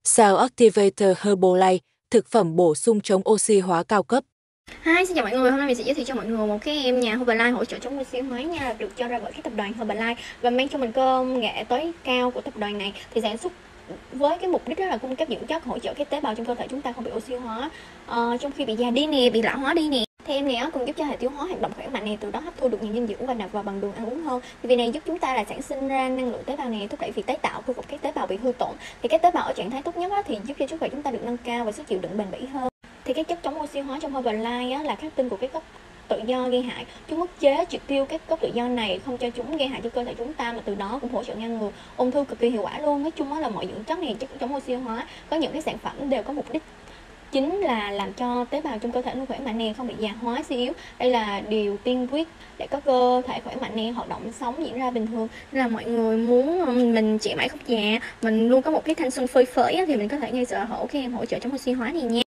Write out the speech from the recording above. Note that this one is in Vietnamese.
Cell Activator Herbalife, thực phẩm bổ sung chống oxy hóa cao cấp. Hi, xin chào mọi người. Hôm nay mình sẽ giới thiệu cho mọi người một cái em nhà Herbalife hỗ trợ chống oxy hóa nha, được cho ra bởi cái tập đoàn Herbalife và mang cho mình công nghệ tối cao của tập đoàn này thì sản xuất với cái mục đích đó là cung cấp dưỡng chất hỗ trợ cái tế bào trong cơ thể chúng ta không bị oxy hóa trong khi bị già đi nè, bị lão hóa đi nè. Thì em này còn giúp cho hệ tiêu hóa hoạt động khỏe mạnh này, từ đó hấp thu được nhiều dinh dưỡng và nạp vào bằng đường ăn uống hơn. Thì việc này giúp chúng ta là sản sinh ra năng lượng tế bào này, thúc đẩy việc tái tạo, khôi phục các tế bào bị hư tổn. Thì các tế bào ở trạng thái tốt nhất thì giúp cho sức khỏe chúng ta được nâng cao và sức chịu đựng bền bỉ hơn. Thì các chất chống oxy hóa trong Herbalife là khắc tinh của các gốc tự do gây hại. Chúng ức chế triệt tiêu các gốc tự do này, không cho chúng gây hại cho cơ thể chúng ta, mà từ đó cũng hỗ trợ ngăn ngừa ung thư cực kỳ hiệu quả luôn. Nói chung là mọi dưỡng chất này, chất chống oxy hóa, có những cái sản phẩm đều có mục đích chính là làm cho tế bào trong cơ thể luôn khỏe mạnh nè, không bị già hóa suy yếu. Đây là điều tiên quyết để có cơ thể khỏe mạnh nè, hoạt động sống diễn ra bình thường. Nên là mọi người muốn mình trẻ mãi không già, mình luôn có một cái thanh xuân phơi phới thì mình có thể ngay sở hữu cái em hỗ trợ chống oxy hóa này nha.